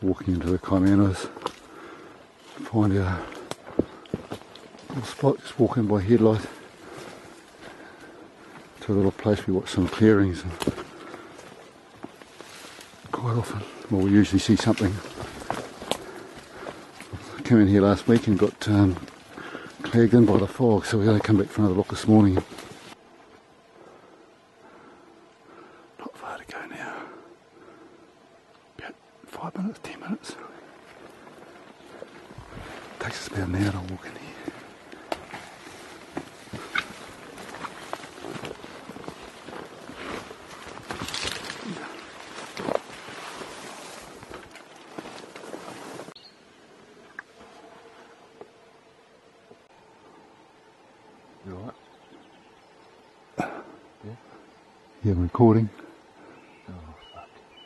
walking into the Kaimanos, find a little spot, just walking by headlight to a little place we watch some clearings. And quite often, well, we usually see something. I came in here last week and got clogged in by the fog, so we had to come back for another look this morning. Not far to go now. About 5 minutes, 10 minutes. Takes us about an hour to walk in here. You alright? Yeah? Yeah, I'm recording. Oh, fuck.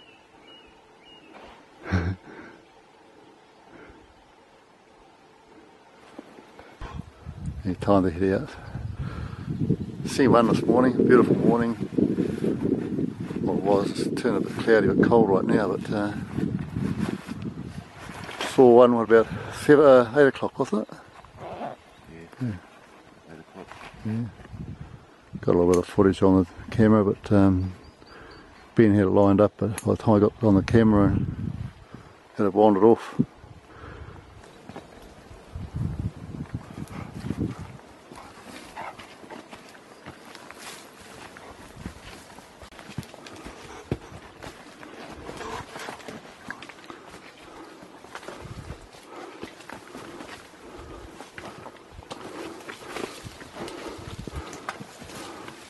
Yeah, time to head out. Seen one this morning, beautiful morning. Well, it was, it's turned a bit cloudy, a bit cold right now, but saw one at about 8 o'clock, wasn't it? Yeah. 8 o'clock. Yeah. Got a little bit of footage on the camera, but Ben had it lined up, but by the time I got on the camera, had it wandered off.